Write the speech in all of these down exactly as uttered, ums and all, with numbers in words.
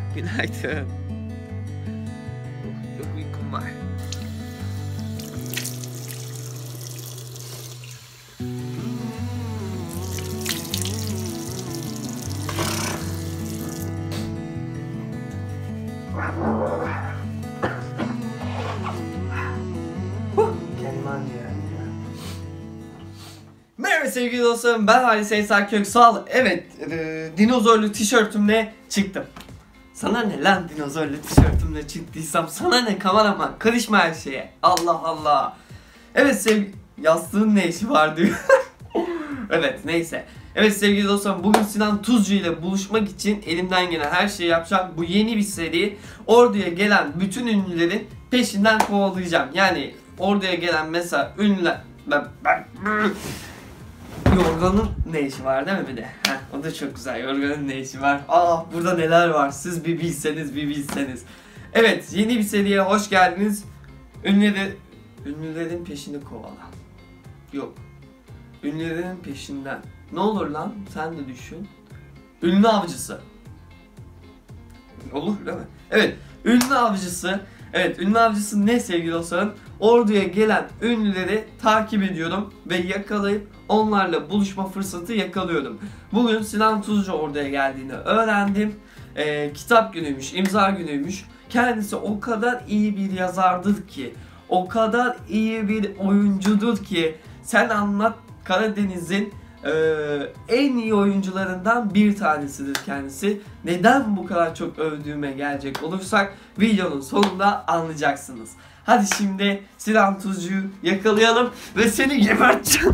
Günaydın. Çok uykum var. Merhaba sevgili dostlarım, ben Halis Eysel Köksal. Evet, e, dinozorlu tişörtümle çıktım. Sana ne lan dinozorlu tişörtümle çıktıysam, sana ne kameraman, karışma her şeye. Allah Allah. Evet sevgili... Yastığın ne işi var diyor. Evet neyse. Evet sevgili dostlarım, bugün Sinan Tuzcu ile buluşmak için elimden gelen her şeyi yapacağım. Bu yeni bir seri. Orduya gelen bütün ünlülerin peşinden kovalayacağım. Yani orduya gelen mesela ünlüler... Yorganın ne işi var değil mi bir de? Heh, o da çok güzel. Yorganın ne işi var? Aa, burada neler var? Siz bir bilseniz, bir bilseniz. Evet, yeni bir seriye hoş geldiniz. Ünlüleri, ünlülerin peşini kovala. Yok. Ünlülerin peşinden. Ne olur lan? Sen de düşün. Ünlü avcısı. Olur değil mi? Evet, ünlü avcısı. Evet, ünlü avcısı ne sevgili dostlarım? Orduya gelen ünlüleri takip ediyorum ve yakalayıp onlarla buluşma fırsatı yakalıyorum. Bugün Sinan Tuzcu orduya geldiğini öğrendim. Ee, kitap günüymüş, imza günüymüş. Kendisi o kadar iyi bir yazardır ki, o kadar iyi bir oyuncudur ki, sen anlat Karadeniz'in e, en iyi oyuncularından bir tanesidir kendisi. Neden bu kadar çok övdüğüme gelecek olursak videonun sonunda anlayacaksınız. Hadi şimdi Sinan Tuzcu'yu yakalayalım ve seni geberteceğim.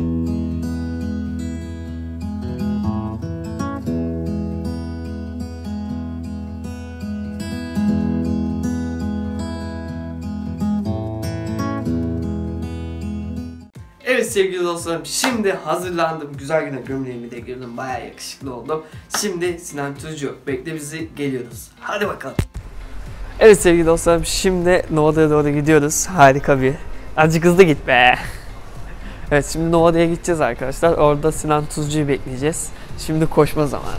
Evet sevgili dostlarım, şimdi hazırlandım. Güzel güne gömleğimi de girdim. Bayağı yakışıklı oldum. Şimdi Sinan Tuzcu bekle bizi, geliyoruz. Hadi bakalım. Evet sevgili dostlarım, şimdi Nova'ya doğru gidiyoruz. Harika bir. Azıcık hızlı git be. Evet, şimdi Nova'ya gideceğiz arkadaşlar. Orada Sinan Tuzcu'yu bekleyeceğiz. Şimdi koşma zamanı.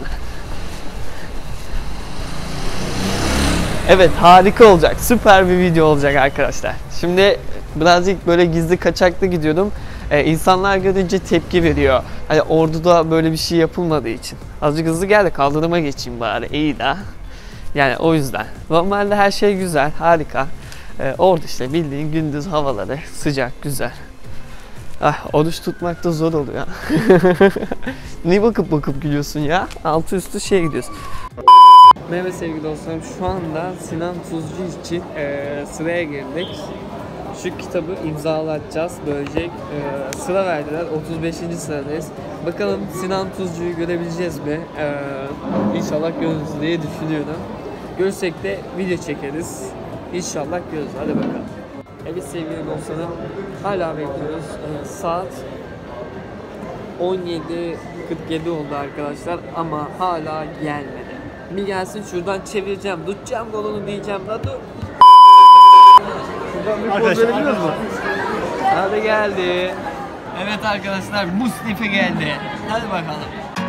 Evet, harika olacak. Süper bir video olacak arkadaşlar. Şimdi birazcık böyle gizli kaçaklı gidiyordum. Ee, insanlar görünce tepki veriyor. Hani orduda böyle bir şey yapılmadığı için. Azıcık hızlı gel de kaldırıma geçeyim bari. İyi de. Yani o yüzden. Normalde her şey güzel, harika. Ee, ordu işte bildiğin gündüz havaları sıcak, güzel. Ah, oruç tutmak da zor oluyor. Niye bakıp bakıp gülüyorsun ya? Altı üstü şey gidiyorsun. Merhaba sevgili dostlarım, şu anda Sinan Tuzcu için e, sıraya girdik. Şu kitabı imzalatacağız. Böylece e, sıra verdiler. otuz beşinci sıradayız. Bakalım Sinan Tuzcu'yu görebileceğiz mi? E, inşallah görürüz diye düşünüyorum. Görsek de video çekeriz. İnşallah görürüz. Hadi bakalım. Evet sevgili dostlarım, hala bekliyoruz. E, saat on yedi kırk yedi oldu arkadaşlar ama hala gelmedi. Bir gelsin, şuradan çevireceğim, tutacağım kolunu diyeceğim da dur. Şuradan bir poz verebiliyor musun? Hadi geldi. Evet arkadaşlar, Mustafa geldi. Hadi bakalım.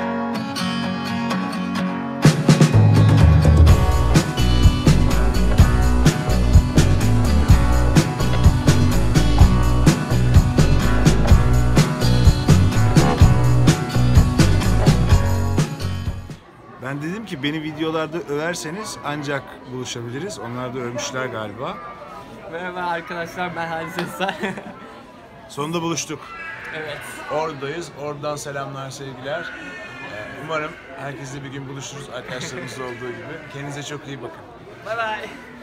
Ben dedim ki beni videolarda överseniz ancak buluşabiliriz. Onlar da övmüşler galiba. Merhaba arkadaşlar, ben Halis Eysel. Sonunda buluştuk. Evet. Ordu'dayız. Oradan selamlar, sevgiler. Umarım herkesle bir gün buluşuruz, arkadaşlarımızla olduğu gibi. Kendinize çok iyi bakın. Bye bye.